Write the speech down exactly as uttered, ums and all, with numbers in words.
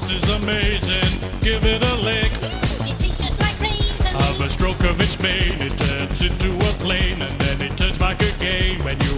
This is amazing. Give it a lick. It tastes just like raisins. Of a stroke of its mane, it turns into a plane, and then it turns back again when you